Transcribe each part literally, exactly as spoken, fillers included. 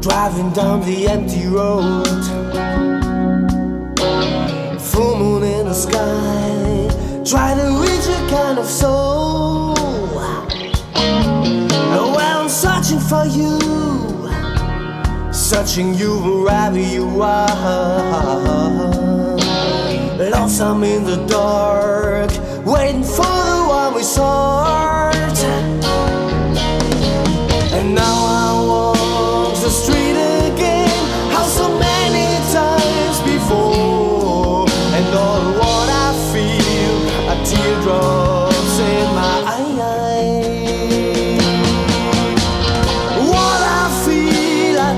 Driving down the empty road, full moon in the sky, try to reach a kind of soul. Well, I'm searching for you, searching you wherever you are. Lonesome in the dark, waiting for the one we sought. And now I walk the street again, how so many times before. And all what I feel are teardrops in my eyes. What I feel are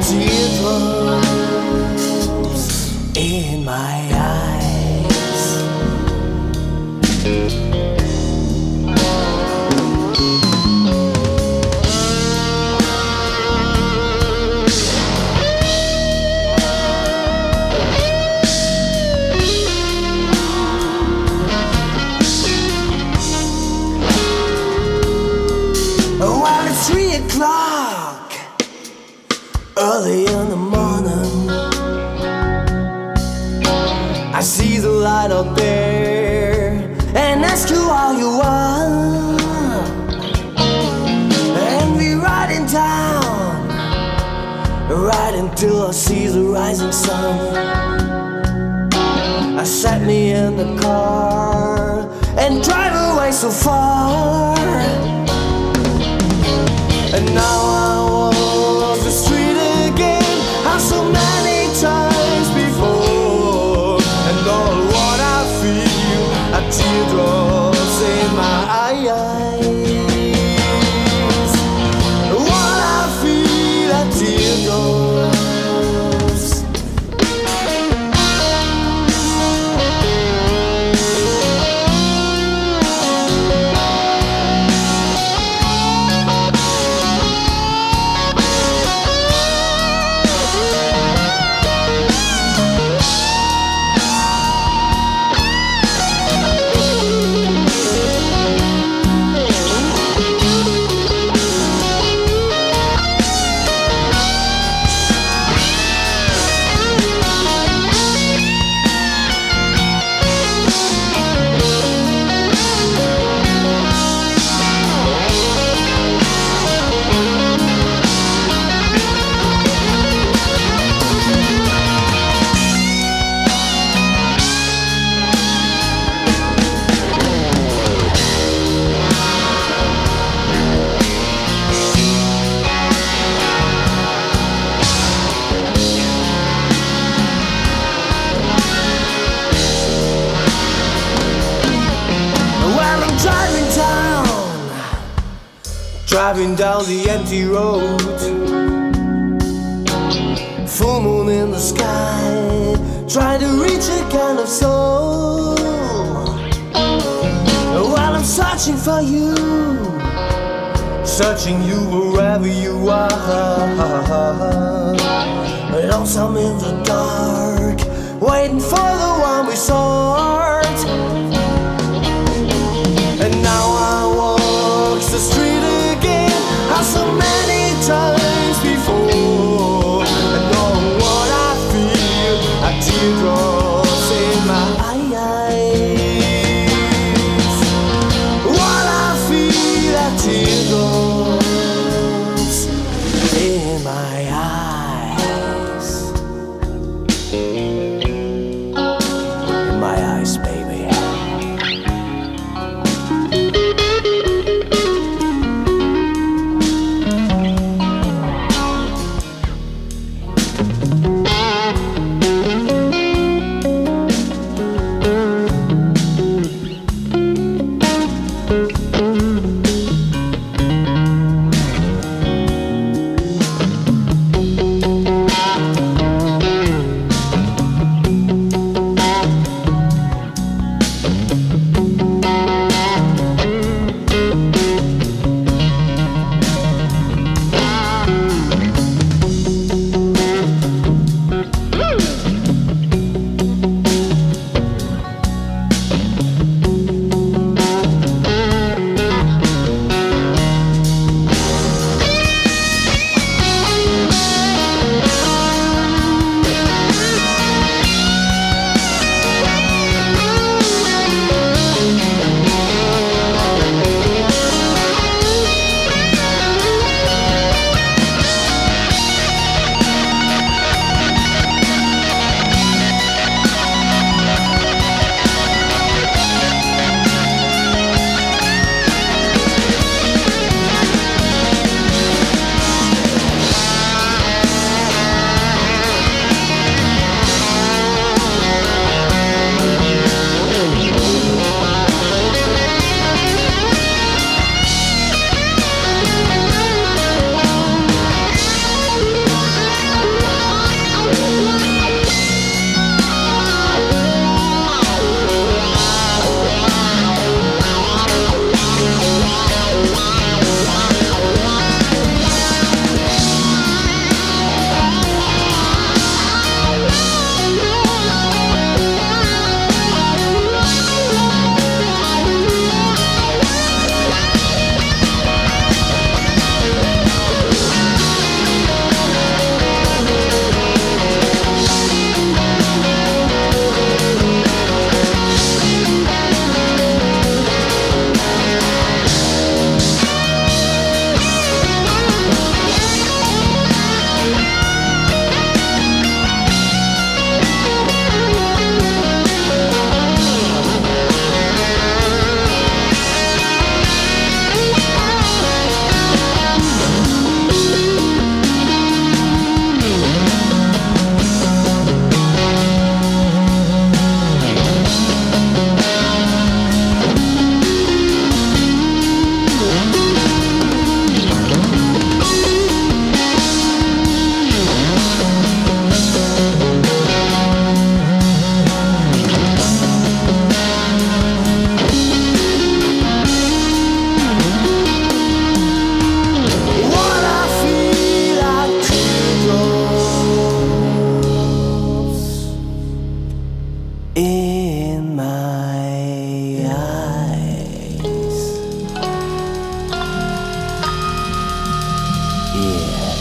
teardrops in my eyes. Well, it's three o'clock, early in the morning. I see the light up there and ask you how you are. And we ride in town, right until I see the rising sun. I sat me in the car and drive away so far. And now I walk the street again, how so many times before. And all what I feel are teardrops in my eyes. What I feel are teardrops. Driving down the empty road, full moon in the sky, try to reach a kind of soul. While I'm searching for you, searching you wherever you are. Lonesome in the dark, waiting for the one we sought. And now I walk the street again, how so many times before. And all what I feel are teardrops in my eyes. What I feel are teardrops in my eyes. In my eyes, baby.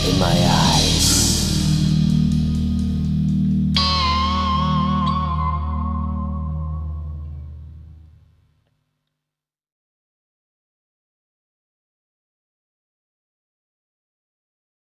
in my eyes.